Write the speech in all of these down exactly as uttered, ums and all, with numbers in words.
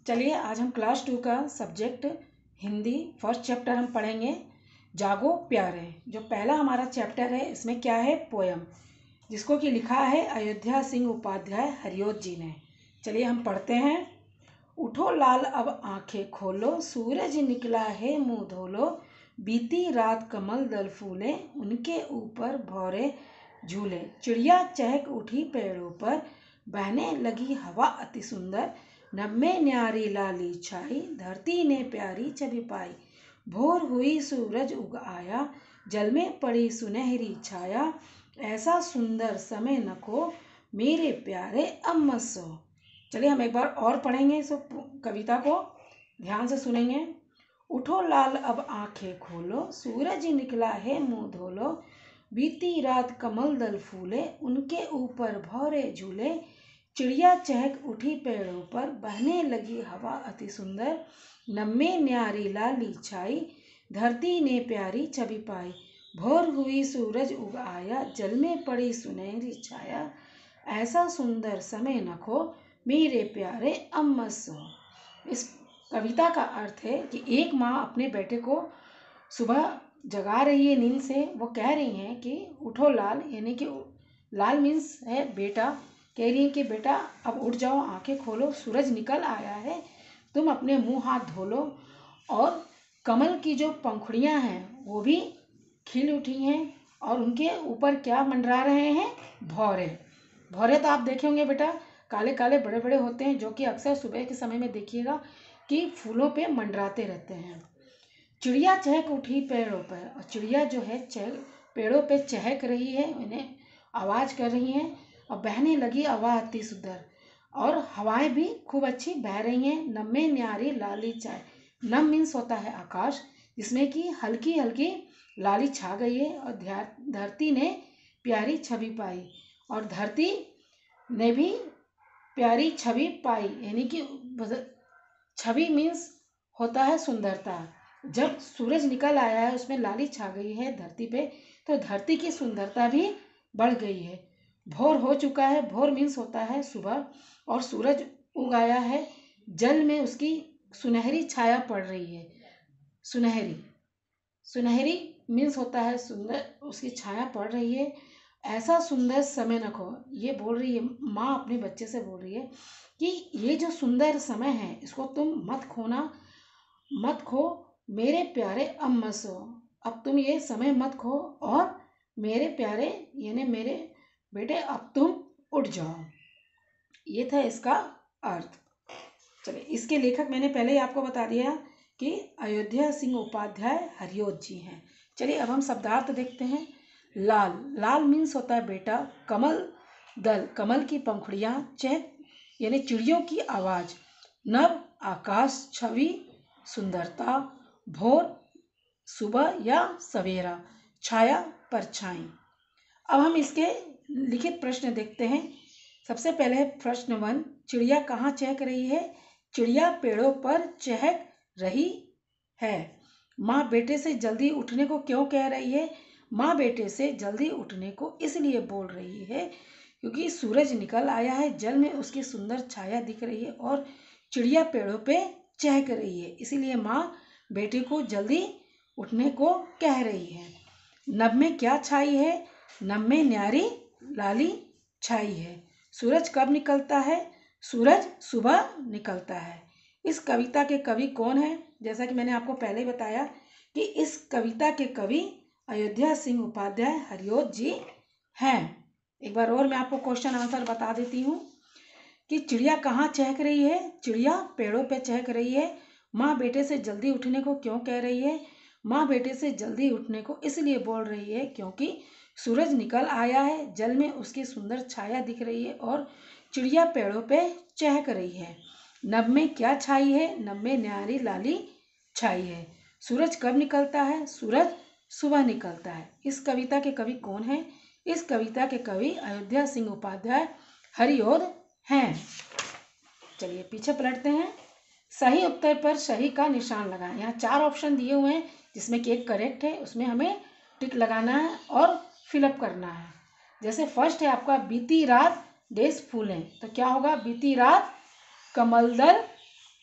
चलिए आज हम क्लास टू का सब्जेक्ट हिंदी फर्स्ट चैप्टर हम पढ़ेंगे जागो प्यारे। जो पहला हमारा चैप्टर है इसमें क्या है, पोयम, जिसको कि लिखा है अयोध्या सिंह उपाध्याय हरिओत जी ने। चलिए हम पढ़ते हैं। उठो लाल अब आंखें खोलो, सूरज निकला है मुंह धोलो, बीती रात कमल दल फूले, उनके ऊपर भौरे झूले, चिड़िया चहक उठी पेड़ों पर, बहने लगी हवा अति सुंदर, नभ में न्यारी लाली छाई, धरती ने प्यारी छवि पाई, भोर हुई सूरज उग आया, जल में पड़ी सुनहरी छाया, ऐसा सुंदर समय न खो मेरे प्यारे अब मत सो। चलिए हम एक बार और पढ़ेंगे इस कविता को, ध्यान से सुनेंगे। उठो लाल अब आंखें खोलो, सूरज निकला है मुंह धोलो, बीती रात कमल दल फूले, उनके ऊपर भौरे झूले, चिड़िया चहक उठी पेड़ों पर, बहने लगी हवा अति सुंदर, नभ में न्यारी लाली छाई, धरती ने प्यारी छवि पाई, भोर हुई सूरज उग आया, जल में पड़ी सुनहरी छाया, ऐसा सुंदर समय न खो मेरे प्यारे अब मत सो। इस कविता का अर्थ है कि एक माँ अपने बेटे को सुबह जगा रही है नींद से। वो कह रही हैं कि उठो लाल, यानी कि लाल मीन्स है बेटा, कह रही है कि बेटा अब उठ जाओ, आंखें खोलो, सूरज निकल आया है, तुम अपने मुंह हाथ धो लो, और कमल की जो पंखुड़ियां हैं वो भी खिल उठी हैं, और उनके ऊपर क्या मंडरा रहे हैं, भौरे। भौरे तो आप देखे होंगे बेटा, काले काले बड़े बड़े होते हैं, जो कि अक्सर सुबह के समय में देखिएगा कि फूलों पे मंडराते रहते हैं। चिड़िया चहक उठी पेड़ों पर, और चिड़िया जो है चहक पेड़ों पे चहक रही है, उन्हें आवाज़ कर रही हैं, और बहने लगी हवा अति सुंदर, और हवाएं भी खूब अच्छी बह रही हैं। नभ में न्यारी लाली छाई, नभ मीन्स होता है आकाश, जिसमें कि हल्की हल्की लाली छा गई है, और धरती ने प्यारी छवि पाई, और धरती ने भी प्यारी छवि पाई, यानी कि छवि मीन्स होता है सुंदरता। जब सूरज निकल आया है, उसमें लाली छा गई है धरती पे, तो धरती की सुंदरता भी बढ़ गई है। भोर हो चुका है, भोर मीन्स होता है सुबह, और सूरज उग आया है, जल में उसकी सुनहरी छाया पड़ रही है। सुनहरी सुनहरी मीन्स होता है सुंदर, उसकी छाया पड़ रही है, ऐसा सुंदर समय न खो। ये बोल रही है माँ, अपने बच्चे से बोल रही है कि ये जो सुंदर समय है इसको तुम मत खोना, मत खो मेरे प्यारे अब मत सो। अब तुम ये समय मत खो, और मेरे प्यारे यानी मेरे बेटे अब तुम उठ जाओ। ये था इसका अर्थ। चलिए, इसके लेखक मैंने पहले ही आपको बता दिया कि अयोध्या सिंह उपाध्याय हरिओत जी हैं। चलिए अब हम शब्दार्थ देखते हैं। लाल, लाल मीन्स होता है बेटा, कमल दल, कमल की पंखुड़ियाँ, चहक यानी चिड़ियों की आवाज़, नभ आकाश, छवि सुंदरता, भोर सुबह या सवेरा, छाया परछाई। अब हम इसके लिखित प्रश्न देखते हैं। सबसे पहले है प्रश्न वन, चिड़िया कहाँ चहक रही है? चिड़िया पेड़ों पर चहक रही है। माँ बेटे से जल्दी उठने को क्यों कह रही है? माँ बेटे से जल्दी उठने को इसलिए बोल रही है क्योंकि सूरज निकल आया है, जल में उसकी सुंदर छाया दिख रही है, और चिड़िया पेड़ों पे चहक रही है, इसीलिए माँ बेटे को जल्दी उठने को कह रही है। नभ में क्या छाई है? नभ में न्यारी लाली छाई है। सूरज कब निकलता है? सूरज सुबह निकलता है। इस कविता के कवि कौन है? जैसा कि मैंने आपको पहले ही बताया कि इस कविता के कवि अयोध्या सिंह उपाध्याय हरिओत जी हैं। एक बार और मैं आपको क्वेश्चन आंसर बता देती हूँ कि चिड़िया कहाँ चहक रही है? चिड़िया पेड़ों पे चहक रही है। माँ बेटे से जल्दी उठने को क्यों कह रही है? माँ बेटे से जल्दी उठने को इसलिए बोल रही है क्योंकि सूरज निकल आया है, जल में उसकी सुंदर छाया दिख रही है, और चिड़िया पेड़ों पे चहक रही है। नभ में क्या छाई है? नभ में न्यारी लाली छाई है। सूरज कब निकलता है? सूरज सुबह निकलता है। इस कविता के कवि कौन है? इस कविता के कवि अयोध्या सिंह उपाध्याय हरिओत हैं। चलिए पीछे पलटते हैं। सही उत्तर पर सही का निशान लगाएं। यहाँ चार ऑप्शन दिए हुए हैं जिसमें कि एक करेक्ट है, उसमें हमें टिक लगाना है और फिलअप करना है। जैसे फर्स्ट है आपका बीती रात डेस फूलें, तो क्या होगा? बीती रात कमल दल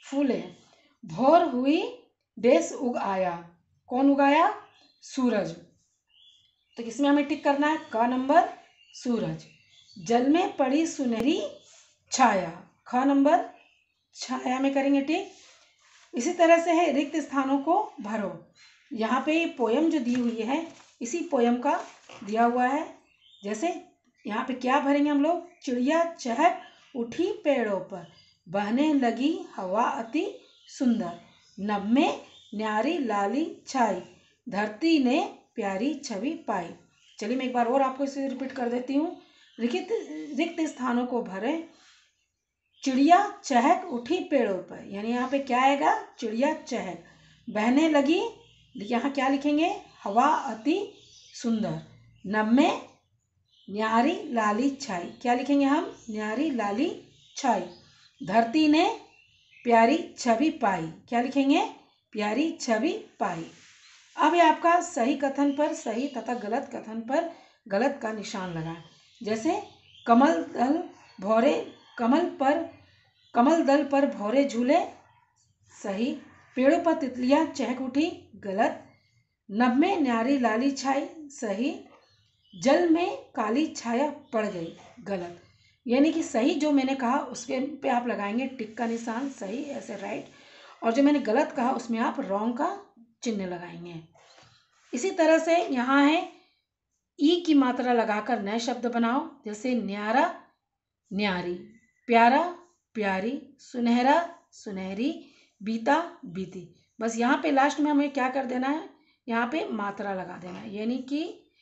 फूले। भोर हुई देश उग आया, कौन उगाया? सूरज। तो किसमें हमें टिक करना है? क नंबर सूरज। जल में पड़ी सुनहरी छाया, ख नंबर छाया में करेंगे टिक। इसी तरह से है रिक्त स्थानों को भरो। यहाँ पे ये पोयम जो दी हुई है इसी पोयम का दिया हुआ है। जैसे यहाँ पे क्या भरेंगे हम लोग? चिड़िया चहक उठी पेड़ों पर, बहने लगी हवा अति सुंदर, नभ में न्यारी लाली छाई, धरती ने प्यारी छवि पाई। चलिए मैं एक बार और आपको इसे रिपीट कर देती हूँ। रिक्त रिक्त स्थानों को भरे, चिड़िया चहक उठी पेड़ों पर, यानी यहाँ पे क्या आएगा? चिड़िया चहक। बहने लगी, यहाँ क्या लिखेंगे? हवा अति सुंदर। नभ में न्यारी लाली छाई, क्या लिखेंगे हम? न्यारी लाली छाई। धरती ने प्यारी छवि पाई, क्या लिखेंगे? प्यारी छवि पाई। अब ये आपका सही कथन पर सही तथा गलत कथन पर गलत का निशान लगाएं। जैसे कमल दल भौरे कमल पर कमल दल पर भौरे झूले, सही। पेड़ों पर तितलियां चहक उठी, गलत। नभ में न्यारी लाली छाई, सही। जल में काली छाया पड़ गई, गलत। यानी कि सही जो मैंने कहा उसके पे आप लगाएंगे टिक का निशान, सही ऐसे राइट, और जो मैंने गलत कहा उसमें आप रॉन्ग का चिन्ह लगाएंगे। इसी तरह से यहाँ है ई की मात्रा लगाकर नए शब्द बनाओ। जैसे न्यारा न्यारी, प्यारा प्यारी, सुनहरा सुनहरी, बीता बीती। बस यहाँ पे लास्ट में हमें क्या कर देना है? यहाँ पे मात्रा लगा देना है, यानी कि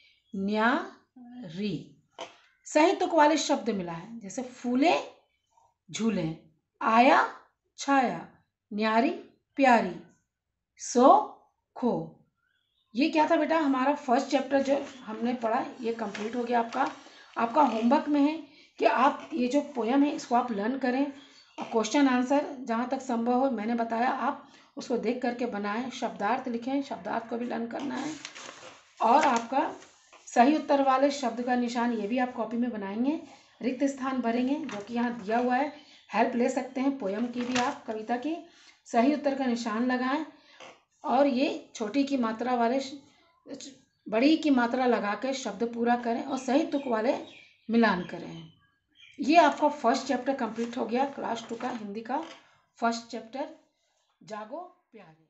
न्यारी। सही तुक वाले शब्द मिला है। जैसे फूले झूले, आया छाया, न्यारी प्यारी, सो खो। ये क्या था बेटा? हमारा फर्स्ट चैप्टर जो हमने पढ़ा ये कंप्लीट हो गया आपका। आपका होमवर्क में है कि आप ये जो पोयम है इसको आप लर्न करें और क्वेश्चन आंसर जहाँ तक संभव हो मैंने बताया आप उसको देख करके बनाएं। शब्दार्थ लिखें, शब्दार्थ को भी लर्न करना है। और आपका सही उत्तर वाले शब्द का निशान ये भी आप कॉपी में बनाएंगे। रिक्त स्थान भरेंगे जो कि यहाँ दिया हुआ है। हेल्प ले सकते हैं पोयम की भी, आप कविता की। सही उत्तर का निशान लगाएं और ये छोटी की मात्रा वाले बड़ी की मात्रा लगा के शब्द पूरा करें और सही तुक वाले मिलान करें। ये आपका फर्स्ट चैप्टर कंप्लीट हो गया, क्लास टू का हिंदी का फर्स्ट चैप्टर। जागो प्यारे।